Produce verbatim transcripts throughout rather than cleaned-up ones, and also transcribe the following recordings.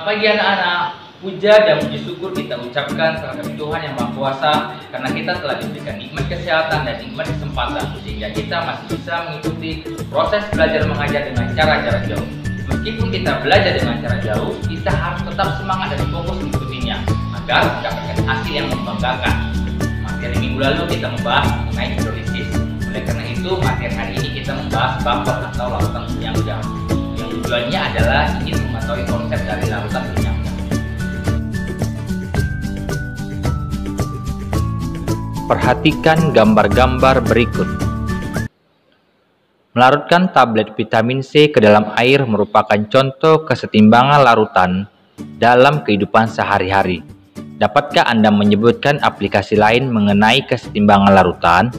Selamat pagi anak-anak. Puja dan puji syukur kita ucapkan terhadap Tuhan Yang Maha Kuasa karena kita telah diberikan nikmat kesehatan dan nikmat kesempatan sehingga kita masih bisa mengikuti proses belajar mengajar dengan cara-cara jauh. Meskipun kita belajar dengan cara jauh, kita harus tetap semangat dan fokus mengikutinya agar mendapatkan hasil yang membanggakan. Materi minggu lalu kita membahas mengenai hidrolisis. Oleh karena itu, materi hari ini kita membahas buffer atau larutan penyangga. Yang tujuannya adalah ingin mengetahui konsep dari larutan penyangga. Perhatikan gambar-gambar berikut. Melarutkan tablet vitamin C ke dalam air merupakan contoh kesetimbangan larutan dalam kehidupan sehari-hari. Dapatkah Anda menyebutkan aplikasi lain mengenai kesetimbangan larutan?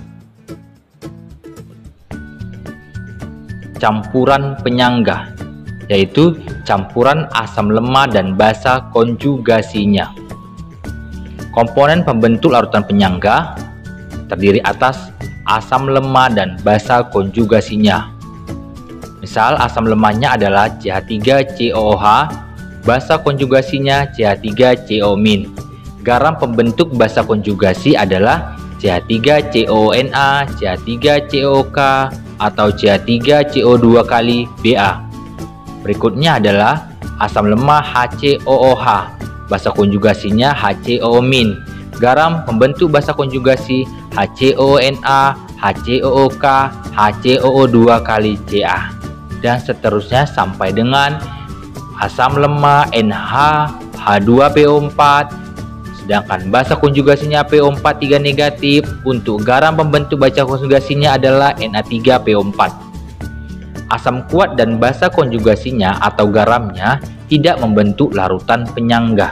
Campuran penyangga, yaitu campuran asam lemah dan basa konjugasinya. Komponen pembentuk larutan penyangga terdiri atas asam lemah dan basa konjugasinya. Misal asam lemahnya adalah C H tiga C O O H, basa konjugasinya C H tiga C O min. Garam pembentuk basa konjugasi adalah C H tiga C O O N A, C H tiga C O O K, atau C H tiga C O dua kali B A. Berikutnya adalah asam lemah H C O O H, basa konjugasinya H C O O min. Garam pembentuk basa konjugasi H C O O N A, H C O O K, H C O O dua kali C A, dan seterusnya sampai dengan asam lemah N H H dua P O empat, sedangkan basa konjugasinya P O empat tiga negatif. Untuk garam pembentuk basa konjugasinya adalah N A tiga P O empat. Asam kuat dan basa konjugasinya atau garamnya tidak membentuk larutan penyangga.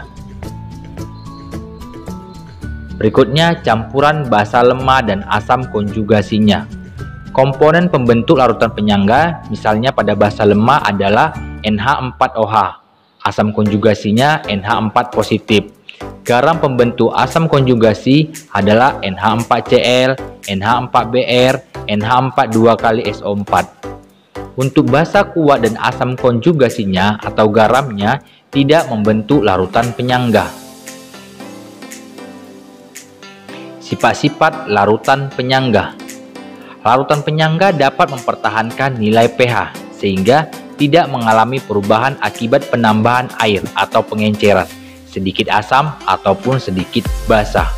Berikutnya campuran basa lemah dan asam konjugasinya. Komponen pembentuk larutan penyangga misalnya pada basa lemah adalah N H empat O H. Asam konjugasinya N H empat positif. Garam pembentuk asam konjugasi adalah N H empat C L, N H empat B R, N H empat dua kali S O empat. Untuk basa kuat dan asam konjugasinya atau garamnya tidak membentuk larutan penyangga. Sifat-sifat larutan penyangga. Larutan penyangga dapat mempertahankan nilai pH sehingga tidak mengalami perubahan akibat penambahan air atau pengenceran, sedikit asam ataupun sedikit basa.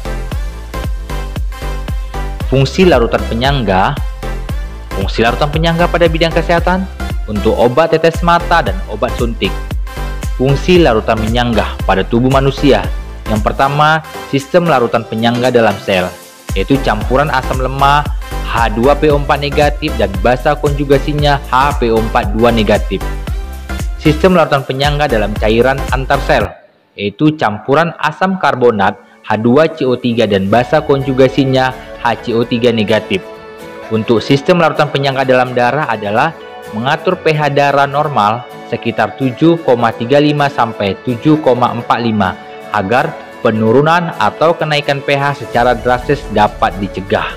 Fungsi larutan penyangga. Fungsi larutan penyangga pada bidang kesehatan untuk obat tetes mata dan obat suntik. Fungsi larutan penyangga pada tubuh manusia. Yang pertama, sistem larutan penyangga dalam sel, yaitu campuran asam lemah H dua P O empat negatif dan basa konjugasinya H P O empat dua negatif. Sistem larutan penyangga dalam cairan antar sel, yaitu campuran asam karbonat H dua C O tiga dan basa konjugasinya H C O tiga negatif. Untuk sistem larutan penyangga dalam darah adalah mengatur pH darah normal sekitar tujuh koma tiga lima sampai tujuh koma empat lima agar penurunan atau kenaikan pH secara drastis dapat dicegah.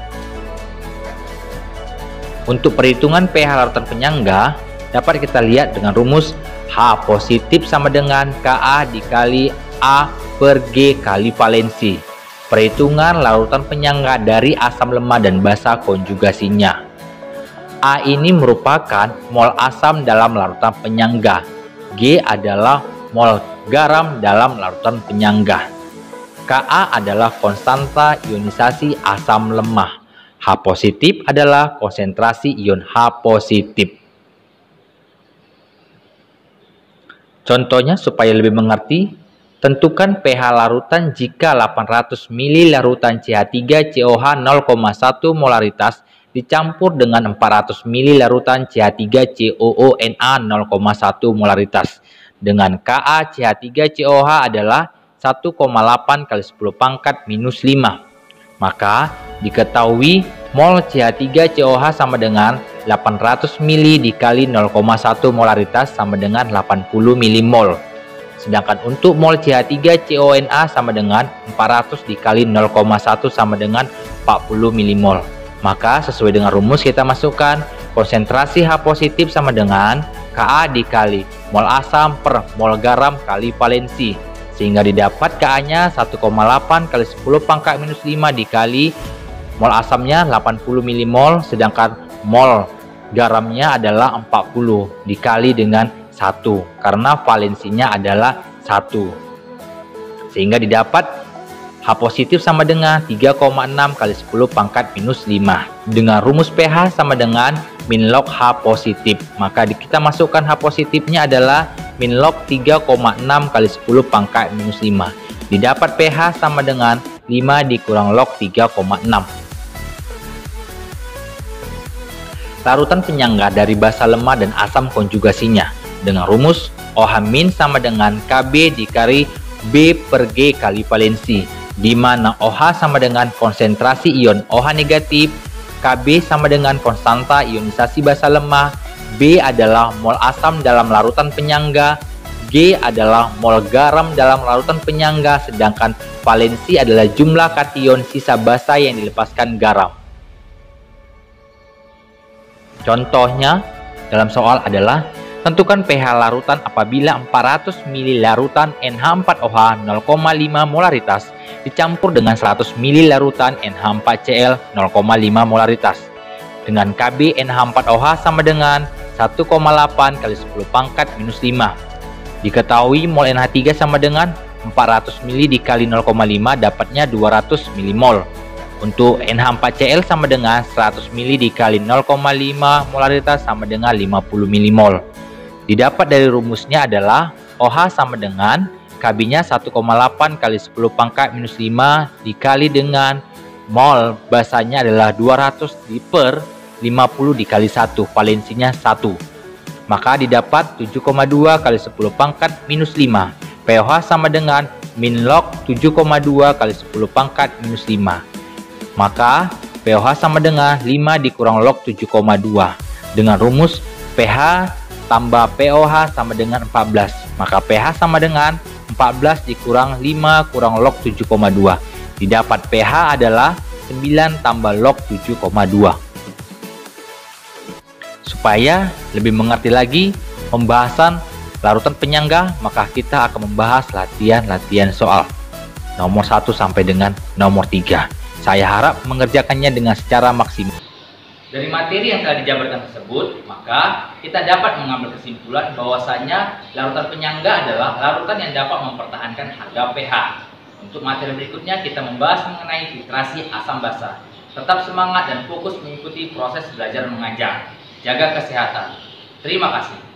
Untuk perhitungan pH larutan penyangga dapat kita lihat dengan rumus H positif sama dengan Ka dikali A per G kali valensi. Perhitungan larutan penyangga dari asam lemah dan basa konjugasinya. A ini merupakan mol asam dalam larutan penyangga. G adalah mol garam dalam larutan penyangga. Ka adalah konstanta ionisasi asam lemah. H positif adalah konsentrasi ion H positif. Contohnya supaya lebih mengerti, tentukan pH larutan jika delapan ratus mililiter larutan C H tiga C O H nol koma satu molaritas dicampur dengan empat ratus mililiter larutan C H tiga C O O N A nol koma satu molaritas dengan Ka C H tiga C O H adalah satu koma delapan kali sepuluh pangkat minus lima. Maka diketahui mol C H tiga C O H sama dengan delapan ratus mililiter dikali nol koma satu molaritas sama dengan delapan puluh milimol. Sedangkan untuk mol C H tiga C O N A sama dengan empat ratus dikali nol koma satu sama dengan empat puluh milimol. Maka sesuai dengan rumus kita masukkan konsentrasi H positif sama dengan Ka dikali mol asam per mol garam kali valensi, sehingga didapat Ka-nya satu koma delapan kali sepuluh pangkat minus lima dikali mol asamnya delapan puluh milimol, sedangkan mol garamnya adalah empat puluh dikali dengan satu karena valensinya adalah satu, sehingga didapat H positif sama dengan tiga koma enam kali sepuluh pangkat minus lima. Dengan rumus pH sama dengan min log H positif, maka kita masukkan H positifnya adalah min log tiga koma enam kali sepuluh pangkat minus lima. Didapat pH sama dengan lima dikurang log tiga koma enam. Larutan penyangga dari basa lemah dan asam konjugasinya dengan rumus OH min sama dengan K B dikali B per G kali valensi, di mana OH sama dengan konsentrasi ion OH negatif, K B sama dengan konstanta ionisasi basa lemah, B adalah mol asam dalam larutan penyangga, G adalah mol garam dalam larutan penyangga, sedangkan valensi adalah jumlah kation sisa basa yang dilepaskan garam. Contohnya dalam soal adalah tentukan pH larutan apabila empat ratus mililiter larutan N H empat O H nol koma lima molaritas dicampur dengan seratus mililiter larutan N H empat C l nol koma lima molaritas dengan K B N H empat O H sama dengan satu koma delapan kali sepuluh pangkat minus lima. Diketahui mol N H tiga sama dengan empat ratus mililiter dikali nol koma lima dapatnya dua ratus milimol. Untuk N H empat C l sama dengan seratus mililiter dikali nol koma lima molaritas sama dengan lima puluh milimol. Didapat dari rumusnya adalah OH sama dengan K B-nya satu koma delapan kali sepuluh pangkat minus lima dikali dengan mol basanya adalah dua ratus di per lima puluh dikali satu, valensinya satu. Maka didapat tujuh koma dua kali sepuluh pangkat minus lima. pH sama dengan min log tujuh koma dua kali sepuluh pangkat minus lima. Maka pH sama dengan lima dikurang log tujuh koma dua. Dengan rumus pH tambah pOH sama dengan empat belas. Maka pH sama dengan empat belas dikurang lima kurang log tujuh koma dua. Didapat pH adalah sembilan tambah log tujuh koma dua. Supaya lebih mengerti lagi pembahasan larutan penyangga, maka kita akan membahas latihan-latihan soal nomor satu sampai dengan nomor tiga. Saya harap mengerjakannya dengan secara maksimal. Dari materi yang telah dijabarkan tersebut, maka kita dapat mengambil kesimpulan bahwasanya larutan penyangga adalah larutan yang dapat mempertahankan harga pH. Untuk materi berikutnya kita membahas mengenai filtrasi asam basa. Tetap semangat dan fokus mengikuti proses belajar mengajar. Jaga kesehatan. Terima kasih.